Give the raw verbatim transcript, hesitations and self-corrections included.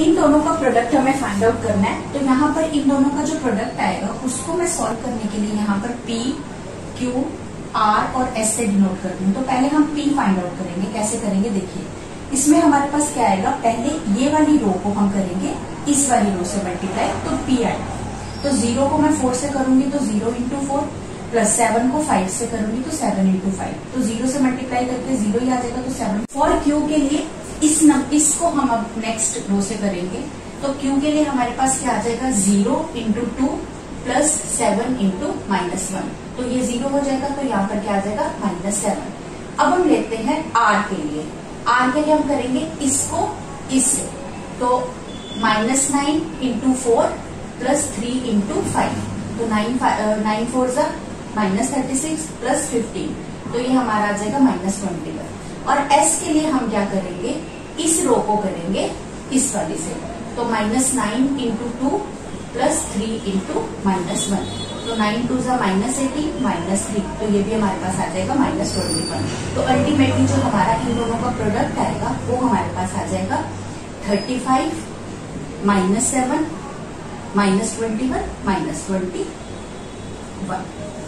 इन दोनों का प्रोडक्ट हमें फाइंड आउट करना है। तो यहाँ पर इन दोनों का जो प्रोडक्ट आएगा उसको मैं सॉल्व करने के लिए यहाँ पर P, Q, R और S से डिनोट कर दूं। तो पहले हम P फाइंड आउट करेंगे। कैसे करेंगे देखिए, इसमें हमारे पास क्या आएगा, पहले ये वाली रो को हम करेंगे इस वाली रो से मल्टीप्लाई, तो P आएगा। तो जीरो को मैं फोर से करूंगी तो zero into four, plus seven को फाइव से करूंगी तो सेवन इंटू फाइव, तो जीरो से मल्टीप्लाई करके जीरो ही आ जाएगा, तो सेवन। फॉर क्यू के लिए इस नम, इसको हम अब नेक्स्ट रो से करेंगे। तो क्यू के लिए हमारे पास क्या आ जाएगा, zero into two plus seven into minus one, तो ये जीरो हो जाएगा, तो यहाँ पर क्या आ जाएगा माइनस सेवन। अब हम लेते हैं आर के लिए। आर के लिए हम करेंगे इसको इससे, तो minus nine into four plus three into five, तो नाइन नाइन फोर जा minus thirty six plus fifteen, तो ये हमारा आ जाएगा माइनस ट्वेंटी वन। और एस के लिए हम क्या करेंगे, इस रो को करेंगे इस वाली से, तो minus nine into two plus three into minus one, तो नाइन टू जा माइनस एटीन माइनस थ्री, तो ये भी हमारे पास आ जाएगा माइनस ट्वेंटी वन। तो अल्टीमेटली जो हमारा इन दोनों का प्रोडक्ट आएगा वो हमारे पास आ जाएगा thirty five minus seven minus twenty one minus twenty one.